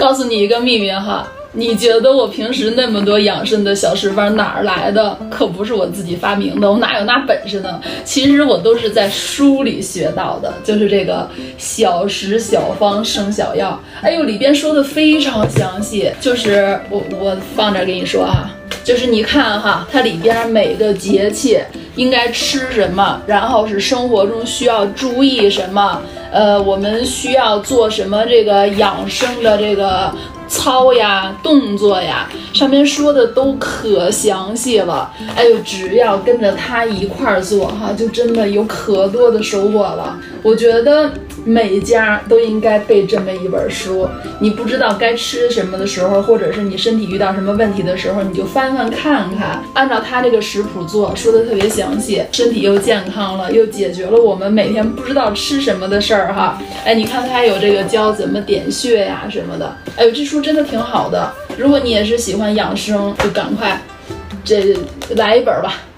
告诉你一个秘密哈，你觉得我平时那么多养生的小食方哪儿来的？可不是我自己发明的，我哪有那本事呢？其实我都是在书里学到的，就是这个小食小方生小药。哎呦，里边说的非常详细，就是我放这儿给你说哈。就是你看哈，它里边每个节气应该吃什么，然后是生活中需要注意什么，我们需要做什么这个养生的这个操呀、动作呀，上面说的都可详细了。哎呦，只要跟着它一块儿做哈，就真的有可多的收获了。我觉得每家都应该备这么一本书，你不知道该吃什么的时候，或者是你身体遇到什么问题的时候，你就翻翻看看，按照它这个食谱做，说的特别详细，身体又健康了，又解决了我们每天不知道吃什么的事儿哈。哎，你看它还有这个教怎么点穴呀什么的，哎呦，这书真的挺好的。如果你也是喜欢养生，就赶快这来一本吧。